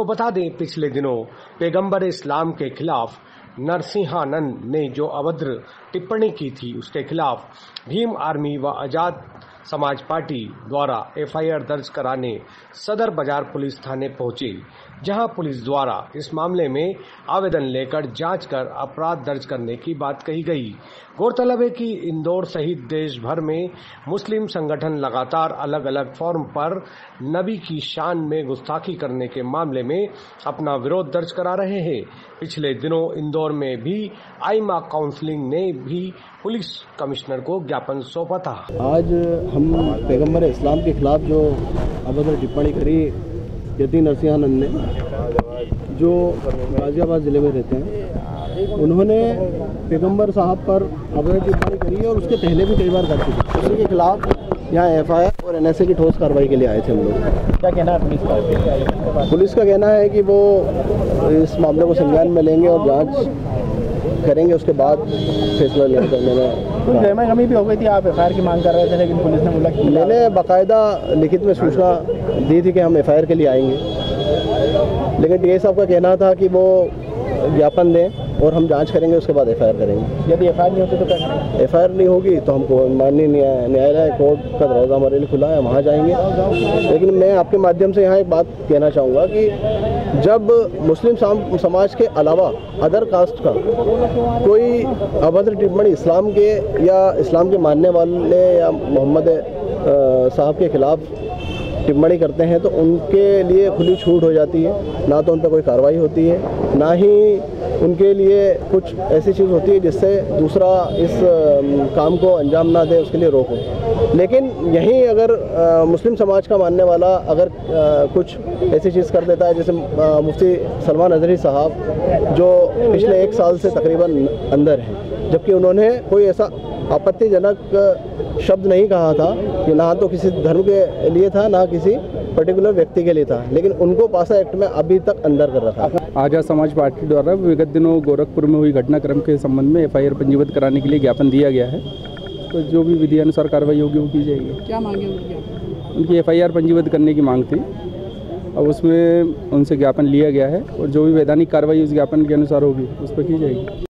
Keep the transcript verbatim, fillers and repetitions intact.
बता दें, पिछले दिनों पैगंबर इस्लाम के खिलाफ नरसिंहानंद ने जो अभद्र टिप्पणी की थी, उसके खिलाफ भीम आर्मी व आजाद समाज पार्टी द्वारा एफ आई आर दर्ज कराने सदर बाजार पुलिस थाने पहुंचे, जहां पुलिस द्वारा इस मामले में आवेदन लेकर जांच कर अपराध दर्ज करने की बात कही गई। गौरतलब है कि इंदौर सहित देश भर में मुस्लिम संगठन लगातार अलग अलग फॉर्म पर नबी की शान में गुस्ताखी करने के मामले में अपना विरोध दर्ज करा रहे हैं। पिछले दिनों इंदौर में भी आइमा काउंसिलिंग ने भी पुलिस कमिश्नर को ज्ञापन सौंपा था। आज हम पैगंबर इस्लाम के खिलाफ जो अभद्र टिप्पणी करी यति नरसिंहानंद ने, जो गाजियाबाद जिले में रहते हैं, उन्होंने पैगंबर साहब पर अभद्र टिप्पणी करी है और उसके पहले भी कई बार कर चुके। उसी के खिलाफ यहाँ एफ आई आर और एन एस ए की ठोस कार्रवाई के लिए आए थे हम लोग। क्या कहना है पुलिस का? पुलिस का कहना है कि वो इस मामले को संज्ञान में लेंगे और जांच करेंगे, उसके बाद फैसला लेने में। कुछ गहमा-गहमी भी हो गई थी, आप एफ आई आर की मांग कर रहे थे, लेकिन पुलिस ने बोला कि मैंने बाकायदा लिखित में सूचना दी थी कि हम एफ आई आर के लिए आएंगे, लेकिन डी आई साहब का कहना था कि वो ज्ञापन दें और हम जांच करेंगे, उसके बाद एफ आई आर करेंगे। यदि एफ आई आर नहीं होती तो क्या करेंगे? एफ आई आर नहीं होगी तो हमको माननीय न्यायालय कोर्ट का दरवाज़ा हमारे लिए खुला है, वहाँ जाएंगे। लेकिन मैं आपके माध्यम से यहाँ एक बात कहना चाहूँगा कि जब मुस्लिम समाज के अलावा अदर कास्ट का कोई अभद्र टिप्पणी इस्लाम के या इस्लाम के मानने वाले या मोहम्मद साहब के खिलाफ टिप्पणी करते हैं तो उनके लिए खुली छूट हो जाती है, ना तो उन पर कोई कार्रवाई होती है, ना ही उनके लिए कुछ ऐसी चीज़ होती है जिससे दूसरा इस काम को अंजाम ना दे, उसके लिए रोक हो। लेकिन यहीं अगर आ, मुस्लिम समाज का मानने वाला अगर आ, कुछ ऐसी चीज़ कर देता है, जैसे आ, मुफ्ती सलमान अजहरी साहब जो पिछले एक साल से तकरीबन अंदर हैं, जबकि उन्होंने कोई ऐसा आपत्तिजनक शब्द नहीं कहा था कि ना तो किसी धर्म के लिए था, ना किसी पर्टिकुलर व्यक्ति के लिए था, लेकिन उनको पासा एक्ट में अभी तक अंदर कर रखा है। आजाद समाज पार्टी द्वारा विगत दिनों गोरखपुर में हुई घटनाक्रम के संबंध में एफ आई आर पंजीबद्ध कराने के लिए ज्ञापन दिया गया है, तो जो भी विधि अनुसार कार्रवाई होगी वो की जाएगी। क्या मांगे उनकी? उनकी एफ आई आर पंजीबद्ध करने की मांग थी, अब उसमें उनसे ज्ञापन लिया गया है और जो भी वैधानिक कार्रवाई उस ज्ञापन के अनुसार होगी उस पर की जाएगी।